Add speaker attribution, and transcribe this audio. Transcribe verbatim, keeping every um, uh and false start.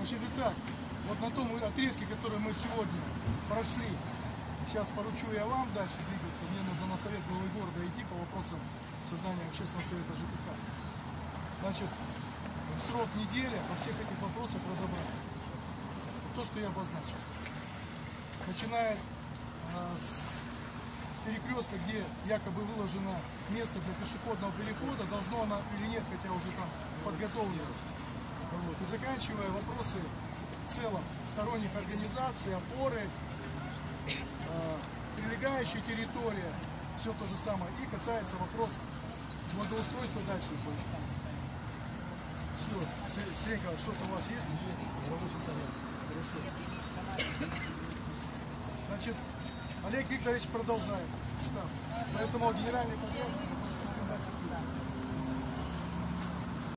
Speaker 1: Значит, итак, вот на том отрезке, который мы сегодня прошли, сейчас поручу я вам дальше двигаться. Мне нужно на совет главы города идти по вопросам создания общественного совета ЖКХ. Значит, в срок недели во всех этих вопросах разобраться. То, что я обозначил. Начиная э, с, с перекрестка, где якобы выложено место для пешеходного перехода, должно оно или нет, хотя уже там подготовлено. Вот. И заканчивая вопросы в целом сторонних организаций, опоры, э, прилегающая территория, все то же самое. И касается вопрос благоустройства дальше. Все, Сенька, что-то у вас есть? Рабочий порядок. Хорошо. Значит, Олег Викторович продолжает штаб. Поэтому генеральный подрядчик